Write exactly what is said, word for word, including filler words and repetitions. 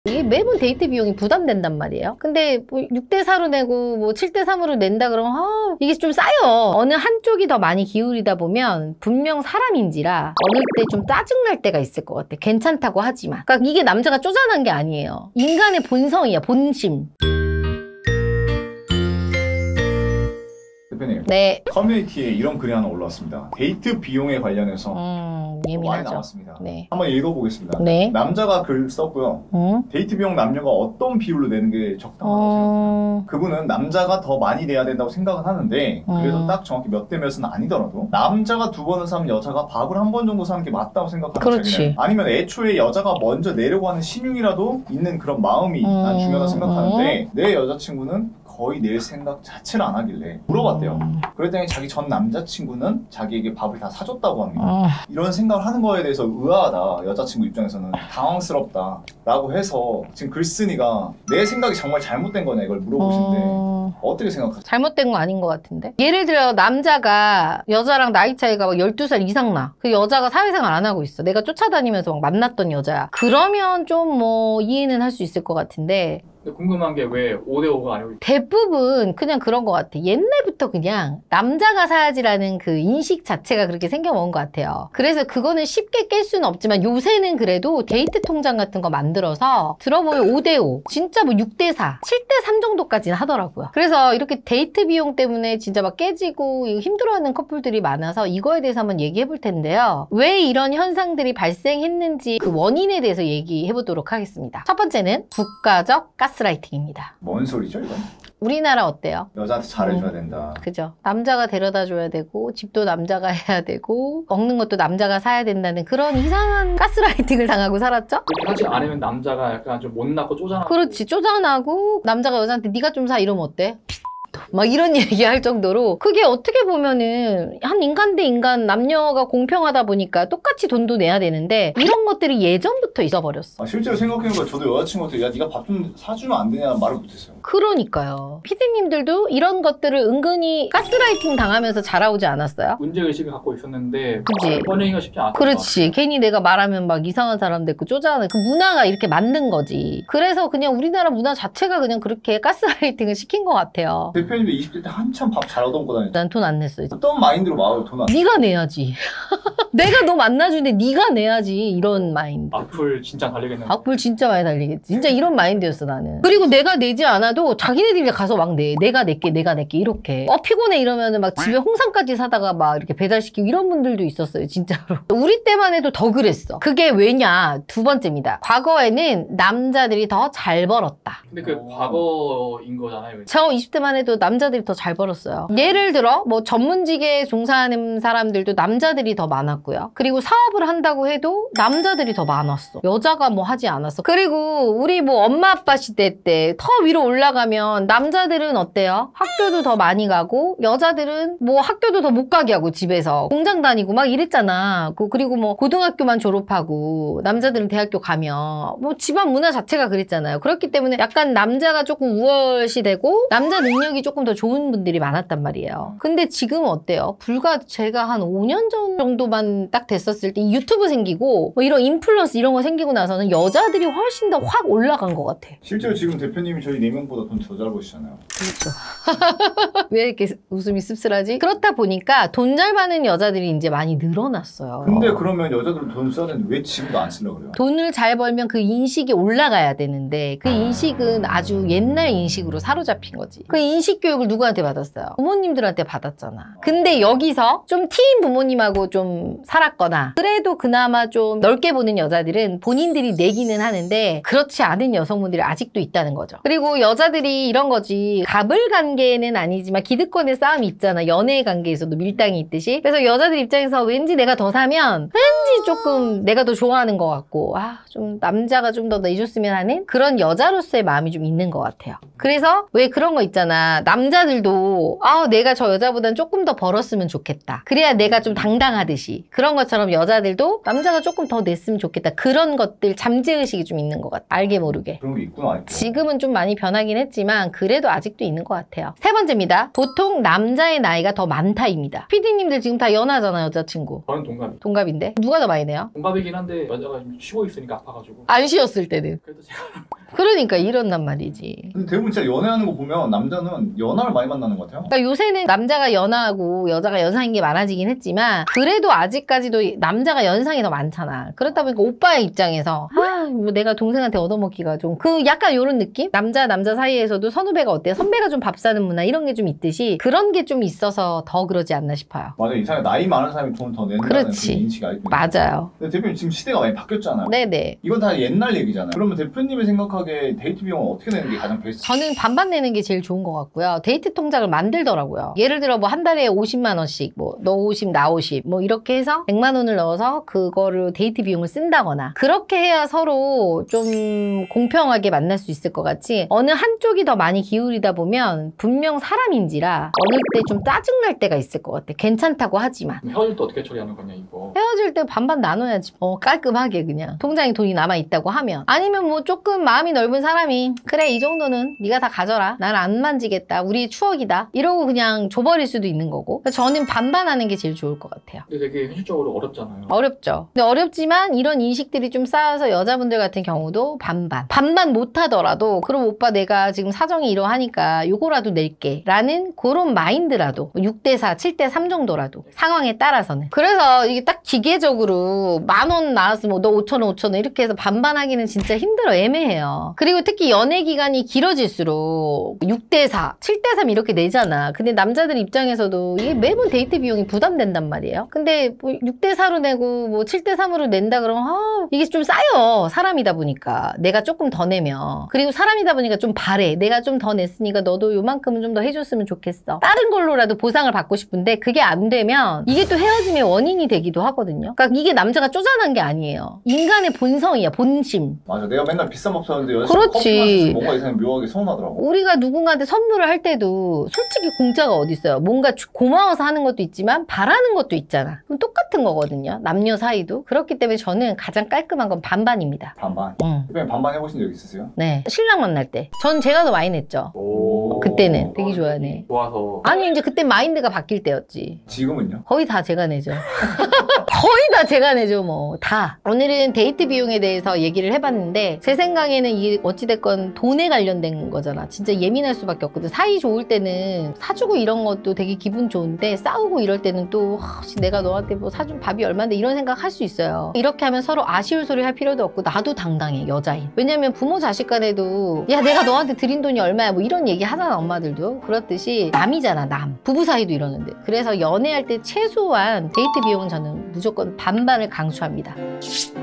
이게 매번 데이트 비용이 부담된단 말이에요. 근데 뭐 육 대 사로 내고 뭐 칠 대 삼으로 낸다 그러면 아, 이게 좀 싸요. 어느 한쪽이 더 많이 기울이다 보면 분명 사람인지라 어느 때 좀 짜증날 때가 있을 것 같아. 괜찮다고 하지만. 그러니까 이게 남자가 쪼잔한 게 아니에요. 인간의 본성이야. 본심. 대표님, 네. 커뮤니티에 이런 글이 하나 올라왔습니다. 데이트 비용에 관련해서 음, 많이 예민하죠. 나왔습니다. 네. 한번 읽어보겠습니다. 네. 남자가 글 썼고요. 음? 데이트 비용 남녀가 어떤 비율로 내는 게 적당하다고 어... 생각해요? 그분은 남자가 더 많이 내야 된다고 생각은 하는데 그래도 음. 딱 정확히 몇 대 몇은 아니더라도 남자가 두 번을 사면 여자가 밥을 한 번 정도 사는 게 맞다고 생각하는 그렇지. 자기는. 아니면 애초에 여자가 먼저 내려고 하는 신용이라도 있는 그런 마음이 난 중요하다 생각하는데 내 여자친구는 거의 낼 생각 자체를 안 하길래 물어봤대요. 음. 그랬더니 자기 전 남자친구는 자기에게 밥을 다 사줬다고 합니다. 어... 이런 생각을 하는 거에 대해서 의아하다. 여자친구 입장에서는 당황스럽다 라고 해서 지금 글쓴이가 내 생각이 정말 잘못된 거냐 이걸 물어보신데 어... 어떻게 생각하세요? 잘못된 거 아닌 것 같은데? 예를 들어 남자가 여자랑 나이 차이가 막 열두 살 이상 나. 그 여자가 사회생활 안 하고 있어. 내가 쫓아다니면서 막 만났던 여자야. 그러면 좀 뭐 이해는 할 수 있을 것 같은데 근데 궁금한 게 왜 오 대 오가 아니고 대부분 그냥 그런 것 같아. 옛날부터 그냥 남자가 사야지라는 그 인식 자체가 그렇게 생겨먹은 것 같아요. 그래서 그거는 쉽게 깰 수는 없지만 요새는 그래도 데이트 통장 같은 거 만들어서 들어보면 오 대 오, 진짜 뭐 육 대 사, 칠 대 삼 정도까지는 하더라고요. 그래서 이렇게 데이트 비용 때문에 진짜 막 깨지고 힘들어하는 커플들이 많아서 이거에 대해서 한번 얘기해 볼 텐데요. 왜 이런 현상들이 발생했는지 그 원인에 대해서 얘기해 보도록 하겠습니다. 첫 번째는 국가적 가스라이팅입니다. 뭔 소리죠 이건? 우리나라 어때요? 여자한테 잘해줘야 된다. 그죠. 남자가 데려다 줘야 되고 집도 남자가 해야 되고 먹는 것도 남자가 사야 된다는 그런 이상한 가스라이팅을 당하고 살았죠? 그렇게 하지 않으면 남자가 약간 좀 못났고 쪼잔하고 그렇지. 쪼잔하고 남자가 여자한테 네가 좀 사 이러면 어때? 막 이런 얘기 할 정도로 그게 어떻게 보면은 한 인간 대 인간 남녀가 공평하다 보니까 똑같이 돈도 내야 되는데 이런 것들이 예전부터 있어버렸어. 아, 실제로 생각해보니까 저도 여자친구한테 야 네가 밥 좀 사주면 안 되냐 말을 못했어요. 그러니까요. 피디님들도 이런 것들을 은근히 가스라이팅 당하면서 자라오지 않았어요? 문제의식을 갖고 있었는데 그치. 꺼내기가 쉽지 않았던 그렇지. 괜히 내가 말하면 막 이상한 사람 됐고 쪼잔한 그 문화가 이렇게 만든 거지. 그래서 그냥 우리나라 문화 자체가 그냥 그렇게 가스라이팅을 시킨 것 같아요. 대표님도 이십 대 때 한참 밥 잘 얻어먹고 다녔죠. 난 돈 안 냈어요. 어떤 마인드로 마을 돈 안 냈어요? 네가 내야지. 내가 너 만나주는데 네가 내야지. 이런 마인드. 악플 진짜 달리겠는데 악플 진짜 많이 달리겠지. 진짜 이런 마인드였어 나는. 그리고 내가 내지 않아도 자기네들이 가서 막 내. 내가 낼게 내가 낼게 이렇게. 어 피곤해 이러면은 막 집에 홍삼까지 사다가 막 이렇게 배달시키고 이런 분들도 있었어요 진짜로. 우리 때만 해도 더 그랬어. 그게 왜냐? 두 번째입니다. 과거에는 남자들이 더 잘 벌었다. 근데 그 과거인 거잖아요. 저 이십 대만 해도 남자들이 더 잘 벌었어요. 예를 들어 뭐 전문직에 종사하는 사람들도 남자들이 더 많았고요. 그리고 사업을 한다고 해도 남자들이 더 많았어. 여자가 뭐 하지 않았어. 그리고 우리 뭐 엄마 아빠 시대 때 더 위로 올라가면 남자들은 어때요? 학교도 더 많이 가고 여자들은 뭐 학교도 더 못 가게 하고 집에서 공장 다니고 막 이랬잖아. 그리고 뭐 고등학교만 졸업하고 남자들은 대학교 가면 뭐 집안 문화 자체가 그랬잖아요. 그렇기 때문에 약간 남자가 조금 우월시 되고 남자 능력이 조금 더 좋은 분들이 많았단 말이에요. 근데 지금은 어때요? 불과 제가 한 오 년 전 정도만 딱 됐었을 때 유튜브 생기고 뭐 이런 인플루언스 이런 거 생기고 나서는 여자들이 훨씬 더 확 올라간 것 같아. 실제로 지금 대표님이 저희 네 명보다 돈 더 잘 버시잖아요. 그렇죠. 왜 이렇게 웃음이 씁쓸하지? 그렇다 보니까 돈 잘 버는 여자들이 이제 많이 늘어났어요. 근데 그러면 여자들은 돈 써야 되는데 왜 지금도 안 쓰려고 그래요? 돈을 잘 벌면 그 인식이 올라가야 되는데 그 인식은 아주 옛날 인식으로 사로잡힌 거지. 그 인식 교육을 누구한테 받았어요? 부모님들한테 받았잖아. 근데 여기서 좀 티인 부모님하고 좀 살았거나 그래도 그나마 좀 넓게 보는 여자들은 본인들이 내기는 하는데 그렇지 않은 여성분들이 아직도 있다는 거죠. 그리고 여자들이 이런 거지. 갑을 관계는 아니지만 기득권의 싸움이 있잖아. 연애 관계에서도 밀당이 있듯이. 그래서 여자들 입장에서 왠지 내가 더 사면 왠지 조금 내가 더 좋아하는 것 같고 아, 좀 남자가 좀 더 내줬으면 하는 그런 여자로서의 마음이 좀 있는 것 같아요. 그래서 왜 그런 거 있잖아. 남자들도 아 내가 저 여자보단 조금 더 벌었으면 좋겠다. 그래야 내가 좀 당당하듯이 그런 것처럼 여자들도 남자가 조금 더 냈으면 좋겠다. 그런 것들 잠재의식이 좀 있는 것 같아. 알게 모르게. 그런 게 있구나. 있고. 지금은 좀 많이 변하긴 했지만 그래도 아직도 있는 것 같아요. 세 번째입니다. 보통 남자의 나이가 더 많다입니다. 피디님들 지금 다 연하잖아요. 여자친구. 저는 동갑이. 동갑인데 누가 더 많이 내요? 동갑이긴 한데 여자가 좀 쉬고 있으니까 아파가지고. 안 쉬었을 때는. 그래도 제가 그러니까 이런단 말이지. 근데 대부분 진짜 연애하는 거 보면 남자는 연하를 많이 만나는 것 같아요. 그러니까 요새는 남자가 연하고 여자가 연상인 게 많아지긴 했지만 그래도 아직까지도 남자가 연상이 더 많잖아. 그렇다 보니까 오빠의 입장에서 아, 뭐 내가 동생한테 얻어먹기가 좀 그 약간 요런 느낌? 남자 남자 사이에서도 선후배가 어때요? 선배가 좀 밥 사는 문화 이런 게 좀 있듯이 그런 게 좀 있어서 더 그러지 않나 싶어요. 맞아, 이상하게 나이 많은 사람이 돈을 더 낸다는 그렇지. 그런 인식이 아직도 있는 맞아요. 근데 대표님 지금 시대가 많이 바뀌었잖아요. 네네. 이건 다 옛날 얘기잖아요. 그러면 대표님이 생각하기에 데이트 비용은 어떻게 내는 게 가장 베스트? 저는 반반 내는 게 제일 좋은 것 같고요. 데이트 통장을 만들더라고요. 예를 들어 뭐 한 달에 오십만 원씩 뭐 너 오십 나 오십 뭐 이렇게 해서 백만 원을 넣어서 그거를 데이트 비용을 쓴다거나 그렇게 해야 서로 좀 공평하게 만날 수 있을 것 같지 어느 한쪽이 더 많이 기울이다 보면 분명 사람인지라 어느 때 좀 짜증날 때가 있을 것 같아. 괜찮다고 하지만 그럼 헤어질 때 어떻게 처리하는 거냐 이거. 헤어질 때 반반 나눠야지. 어, 깔끔하게 그냥 통장에 돈이 남아있다고 하면 아니면 뭐 조금 마음이 넓은 사람이 그래 이 정도는 네가 다 가져라. 난 안 만지겠다. 우리의 추억이다. 이러고 그냥 줘버릴 수도 있는 거고. 저는 반반 하는 게 제일 좋을 것 같아요. 근데 되게 현실적으로 어렵잖아요. 어렵죠. 근데 어렵지만 이런 인식들이 좀 쌓여서 여자분들 같은 경우도 반반. 반반 못하더라도 그럼 오빠 내가 지금 사정이 이러하니까 요거라도 낼게 라는 그런 마인드라도 육 대 사, 칠 대 삼 정도라도 상황에 따라서는. 그래서 이게 딱 기계적으로 만 원 나왔으면 너 오천 원, 오천 원 이렇게 해서 반반 하기는 진짜 힘들어. 애매해요. 그리고 특히 연애 기간이 길어질수록 육 대 사, 칠 대 삼 이렇게 내잖아. 근데 남자들 입장에서도 이게 매번 데이트 비용이 부담된단 말이에요. 근데 뭐 육 대 사로 내고 뭐 칠 대 삼으로 낸다 그러면 아, 이게 좀 쌓여. 사람이다 보니까. 내가 조금 더 내면. 그리고 사람이다 보니까 좀 바래. 내가 좀 더 냈으니까 너도 요만큼은 좀 더 해줬으면 좋겠어. 다른 걸로라도 보상을 받고 싶은데 그게 안 되면 이게 또 헤어짐의 원인이 되기도 하거든요. 그러니까 이게 남자가 쪼잔한 게 아니에요. 인간의 본성이야. 본심. 맞아, 내가 맨날 비싼 밥 사는데 여자친구 그렇지. 커피 마시면서 뭔가 이상하게 묘하게 서운하더라고. 우리가 누군가한테 선물을 할 때도 솔직히 공짜가 어디 있어요. 뭔가 주- 고마워서 하는 것도 있지만 바라는 것도 있잖아. 그럼 똑같은 거거든요. 남녀 사이도. 그렇기 때문에 저는 가장 깔끔한 건 반반입니다. 반반. 응. 대표님 반반 해보신 적 있으세요? 네. 신랑 만날 때. 전 제가 더 많이 냈죠. 오. 그때는 되게 좋아하네. 좋아서. 아니 이제 그때 마인드가 바뀔 때였지. 지금은요? 거의 다 제가 내죠. 거의 다 제가 내죠 뭐. 다. 오늘은 데이트 비용에 대해서 얘기를 해봤는데 제 생각에는 이게 어찌됐건 돈에 관련된 거잖아. 진짜 예민할 수밖에 없거든. 사이 좋을 때는 사주고 이런 것도 되게 기분 좋은데 싸우고 이럴 때는 또 아, 내가 너한테 뭐 사준 밥이 얼마인데 이런 생각 할 수 있어요. 이렇게 하면 서로 아쉬울 소리 할 필요도 없고 나도 당당해 여자인. 왜냐면 부모 자식 간에도 야 내가 너한테 드린 돈이 얼마야 뭐 이런 얘기 하잖아 엄마들도. 그렇듯이 남이잖아 남. 부부 사이도 이러는데. 그래서 연애할 때 최소한 데이트 비용은 저는 무조건 반반을 강추합니다.